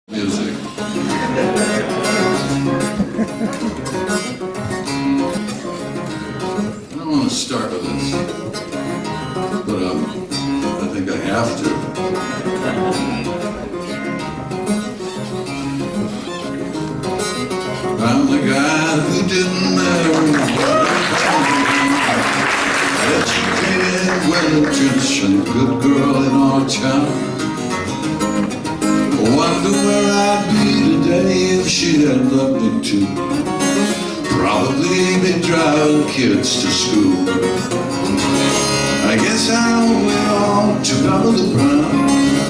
Music. I don't want to start with this, but I think I have to. I'm the guy who didn't marry, educated, well-intentioned, good girl in our town. Wonder where I'd be today if she had loved me too. Probably be driving kids to school. I guess I owe it all to Dolly Brown.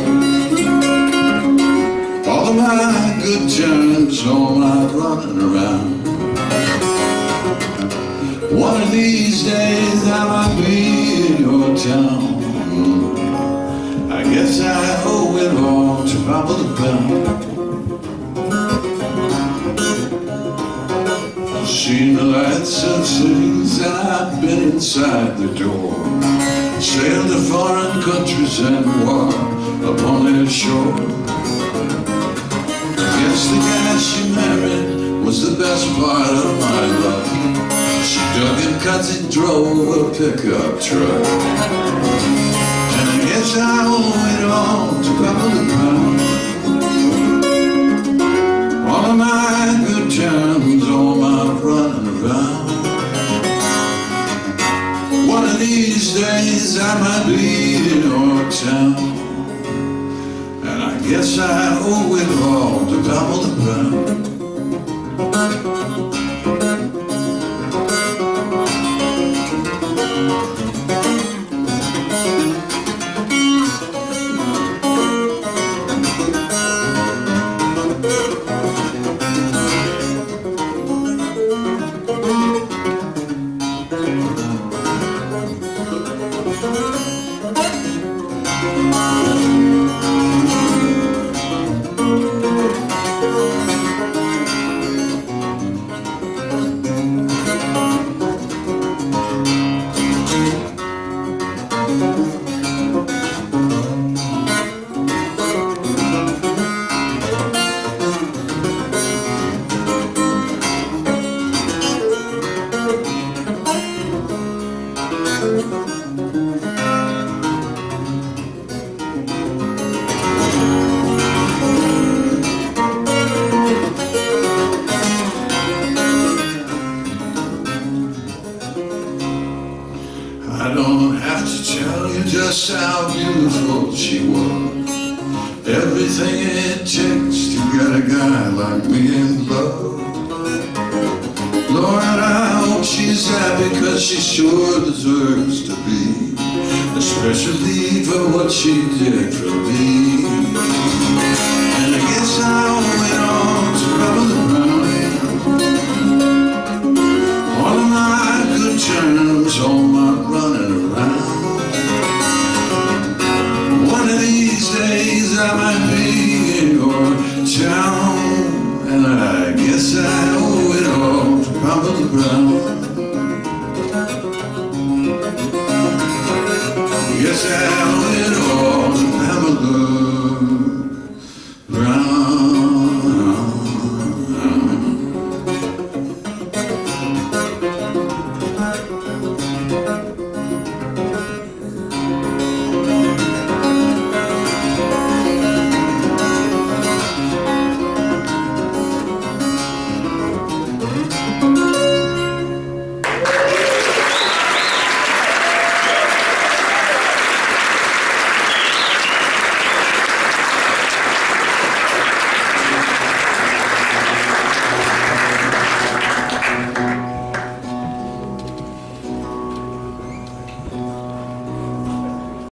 All of my good times, all my running around. One of these days I might be in your town. I guess I owe it all to Papa the Pound. I've seen the lights of cities and I've been inside the door. Sailed to foreign countries and war upon their shore. I guess the guy she married was the best part of my love. She dug him 'cause he drove a pickup truck. I guess I owe it all to Papa the Pound. All of my good times, all my running around. One of these days I might be in your town. And I guess I owe it all to Papa the Pound. I don't have to tell you just how beautiful she was. Everything it takes to get a guy like me in love. Lord, I hope she's happy 'cause she sure deserves to be, especially for what she did for me.